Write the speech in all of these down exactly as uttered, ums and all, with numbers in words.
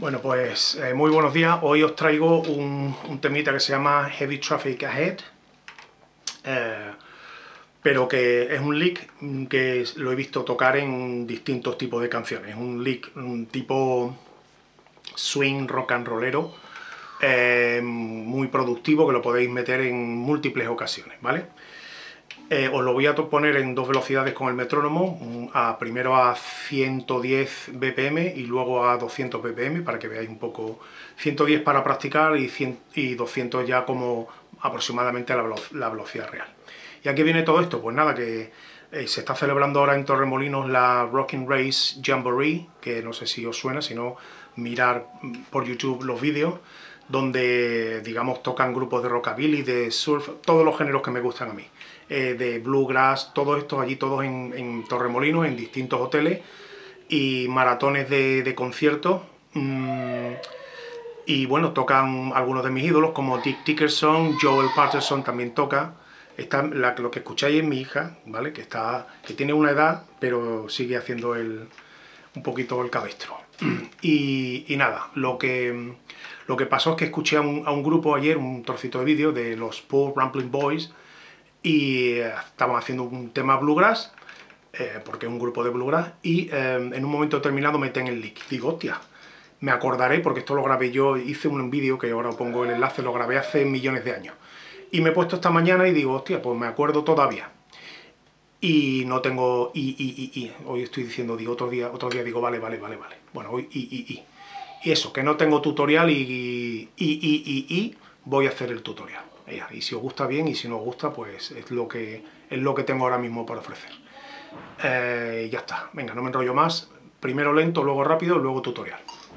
Bueno, pues eh, muy buenos días. Hoy os traigo un, un temita que se llama Heavy Traffic Ahead, eh, pero que es un lick que lo he visto tocar en distintos tipos de canciones. Un lick un tipo swing rock and rollero, eh, muy productivo, que lo podéis meter en múltiples ocasiones, ¿vale? Eh, os lo voy a poner en dos velocidades con el metrónomo, a, primero a ciento diez B P M y luego a doscientos B P M, para que veáis un poco. ciento diez para practicar y, cien, y doscientos ya como aproximadamente la, velo la velocidad real. ¿Y a qué viene todo esto? Pues nada, que eh, se está celebrando ahora en Torremolinos la Rockin' Race Jamboree, que no sé si os suena, si no, mirar por YouTube los vídeos, donde, digamos, tocan grupos de rockabilly, de surf, todos los géneros que me gustan a mí, eh, de bluegrass, todo esto allí, todos en, en Torremolinos, en distintos hoteles, y maratones de, de conciertos. Mmm, y bueno, tocan algunos de mis ídolos, como Dick Dickerson, Joel Patterson también toca. Esta, la, lo que escucháis es mi hija, ¿vale? Que, está, que tiene una edad, pero sigue haciendo el, un poquito el cabestro. Y, y nada, lo que, lo que pasó es que escuché a un, a un grupo ayer, un trocito de vídeo de los Poor Ramblin' Boys, y eh, estaban haciendo un tema bluegrass, eh, porque es un grupo de bluegrass, y eh, en un momento determinado meten el lick. Digo, hostia, me acordaré, porque esto lo grabé yo, hice un vídeo que ahora pongo el enlace, lo grabé hace millones de años. Y me he puesto esta mañana y digo, hostia, pues me acuerdo todavía. Y no tengo y, y, y, y. Hoy estoy diciendo, digo, otro día, otro día digo, vale, vale, vale, vale. Bueno, hoy y, y, y. Y eso, que no tengo tutorial y, y, y, y, y voy a hacer el tutorial. Y si os gusta bien, y si no os gusta, pues es lo que, es lo que tengo ahora mismo para ofrecer. Eh, ya está, venga, no me enrollo más. Primero lento, luego rápido, luego tutorial.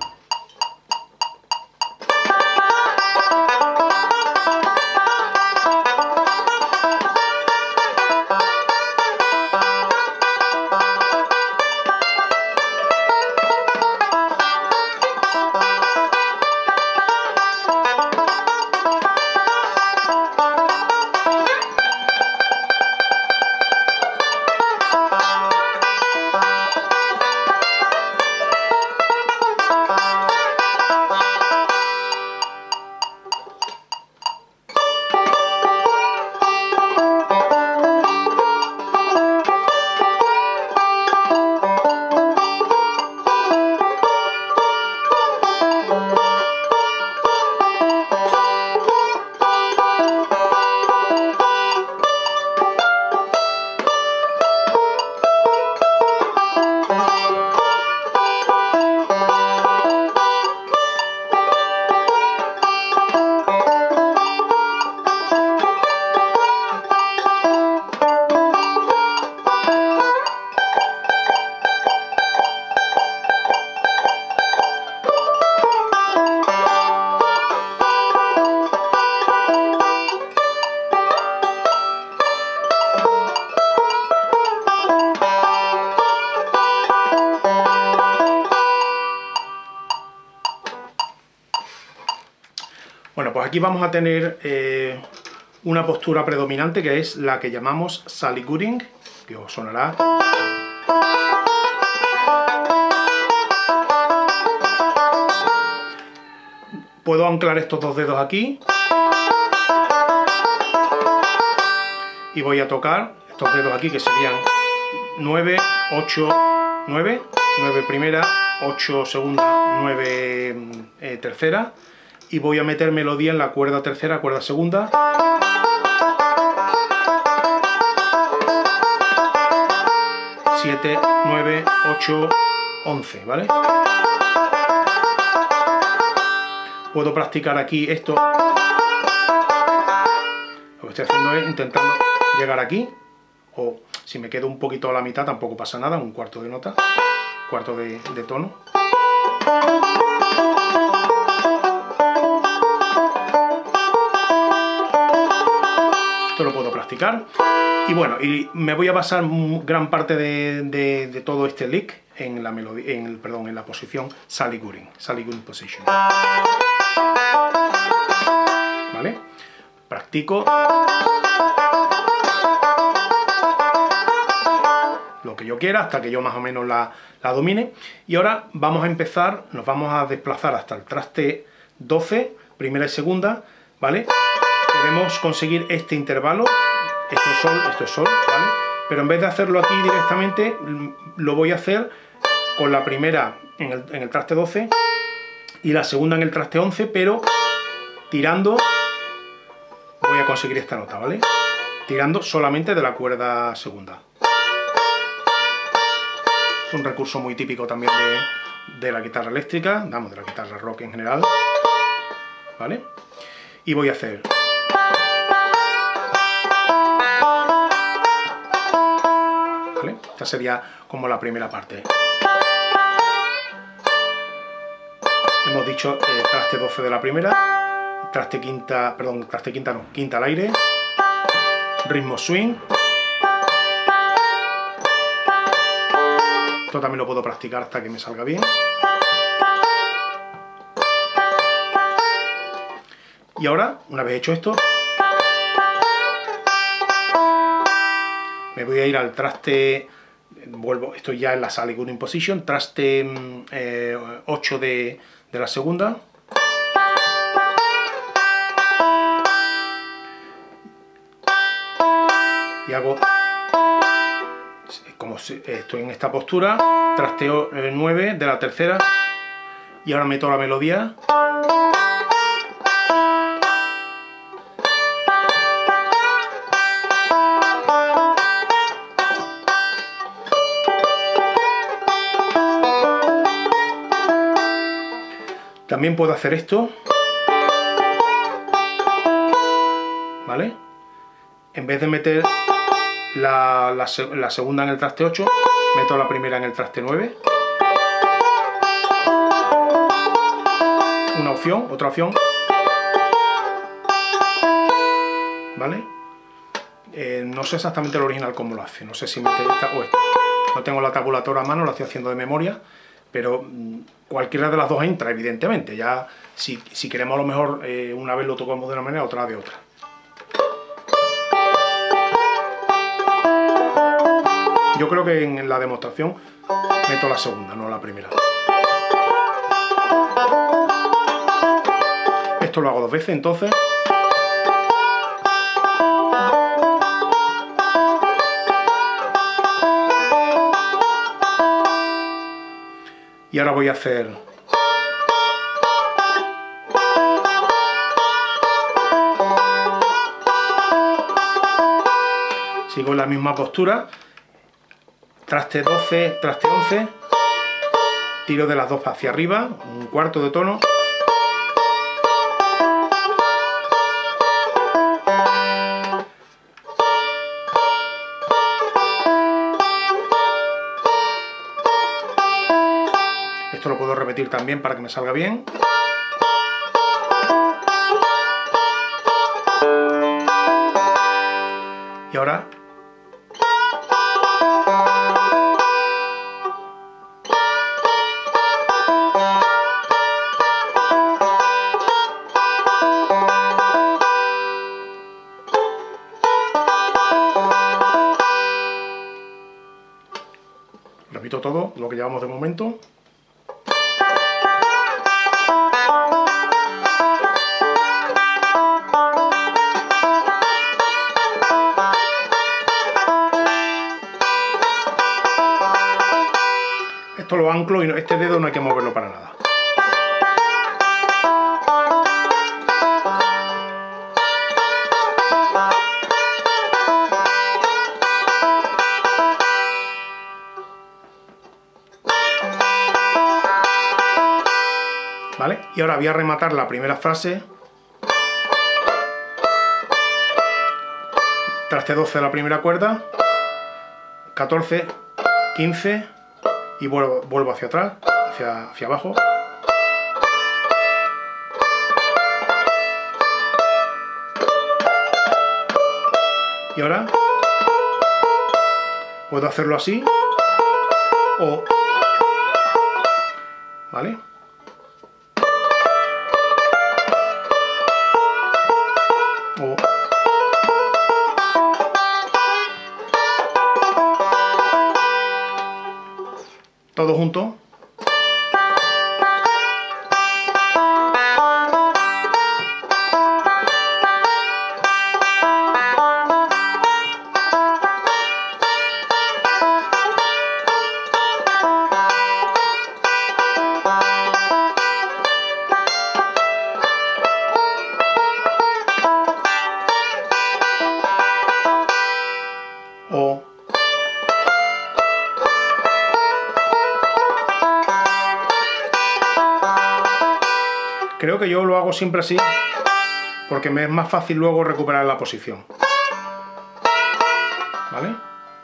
Bueno, pues aquí vamos a tener eh, una postura predominante, que es la que llamamos Sally Gooding, que os sonará. Puedo anclar estos dos dedos aquí y voy a tocar estos dedos aquí, que serían nueve, ocho, nueve, nueve primera, ocho segunda, nueve eh, tercera, y voy a meter melodía en la cuerda tercera, cuerda segunda, siete, nueve, ocho, once, ¿vale? Puedo practicar aquí esto. Lo que estoy haciendo es intentando llegar aquí, o si me quedo un poquito a la mitad tampoco pasa nada, un cuarto de nota, cuarto de, de tono. Esto lo puedo practicar. Y bueno, y me voy a basar gran parte de, de, de todo este lick en la melodía, en el, perdón, en la posición Sally Gooding, Sally Gooding position. ¿Vale? Practico lo que que yo quiera, hasta que yo más o menos la, la domine. Y ahora vamos a empezar, nos vamos a desplazar hasta el traste doce, primera y segunda, ¿vale? Queremos conseguir este intervalo, esto es sol, esto es sol, ¿vale? Pero en vez de hacerlo aquí directamente, lo voy a hacer con la primera en el, en el traste doce y la segunda en el traste once, pero tirando voy a conseguir esta nota, ¿vale? Tirando solamente de la cuerda segunda. Es un recurso muy típico también de, de la guitarra eléctrica, vamos, de la guitarra rock en general, ¿vale? Y voy a hacer... ¿vale? Esta sería como la primera parte. Hemos dicho eh, traste doce de la primera, traste quinta, perdón, traste quinta no, quinta al aire, ritmo swing. Esto también lo puedo practicar hasta que me salga bien. Y ahora, una vez hecho esto, me voy a ir al traste, vuelvo, estoy ya en la Sally Gooding Position, traste eh, ocho de, de la segunda. Y hago, como estoy en esta postura, trasteo nueve de la tercera. Y ahora meto la melodía. También puedo hacer esto, ¿vale? En vez de meter la, la, la segunda en el traste ocho, meto la primera en el traste nueve. Una opción, otra opción, ¿vale? Eh, no sé exactamente el original cómo lo hace, no sé si mete esta o esta. No tengo la tabulatora a mano, la estoy haciendo de memoria, pero mmm, cualquiera de las dos entra, evidentemente. Ya, si, si queremos a lo mejor eh, una vez lo tocamos de una manera, otra de otra. Yo creo que en la demostración meto la segunda, no la primera. Esto lo hago dos veces, entonces. Y ahora voy a hacer... sigo en la misma postura. Traste doce, traste once. Tiro de las dos hacia arriba, un cuarto de tono. Esto lo puedo repetir también para que me salga bien. Y ahora... repito todo lo que llevamos de momento. Esto lo anclo y este dedo no hay que moverlo para nada. ¿Vale? Y ahora voy a rematar la primera frase. Traste doce de la primera cuerda, catorce, quince y vuelvo, vuelvo hacia atrás, hacia, hacia abajo. Y ahora puedo hacerlo así o... ¿vale? O... todo junto. O creo que yo lo hago siempre así porque me es más fácil luego recuperar la posición, ¿vale?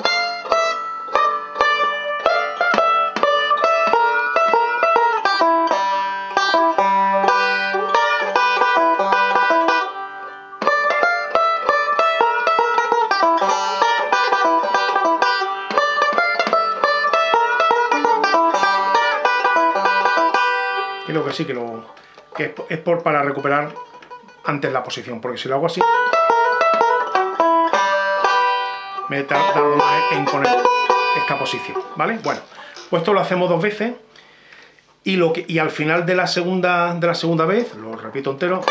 Creo que sí, que, lo, que es, es por para recuperar antes la posición, porque si lo hago así me he tardado más en poner esta posición, ¿vale? Bueno, pues esto lo hacemos dos veces y, lo que, y al final de la, segunda, de la segunda vez, lo repito entero,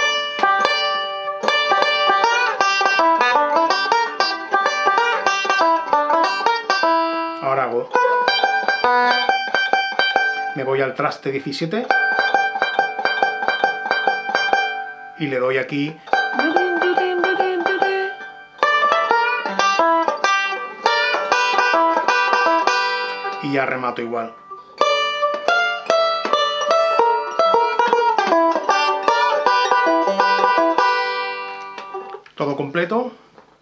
ahora hago, me voy al traste diecisiete y le doy aquí y ya remato igual. Todo completo.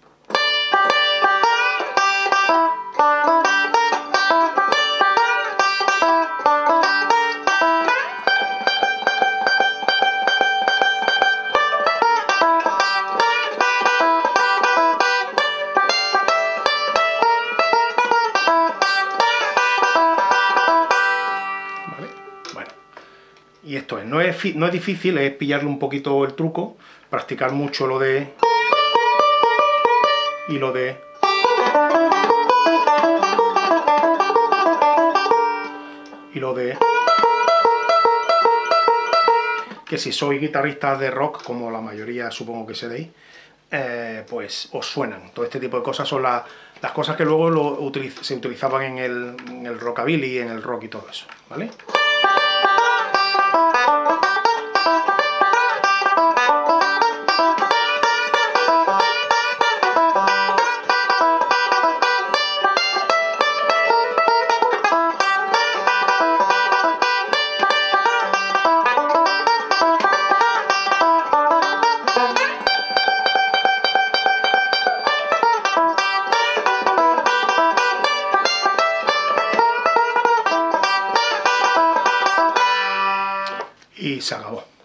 Y esto es, no es, no es difícil, es pillarle un poquito el truco, practicar mucho lo de... y lo de... y lo de... que si sois guitarristas de rock, como la mayoría supongo que seréis, eh, pues os suenan. Todo este tipo de cosas son la, las cosas que luego lo utiliz se utilizaban en el, en el rockabilly, en el rock y todo eso, ¿vale? Y se acabó.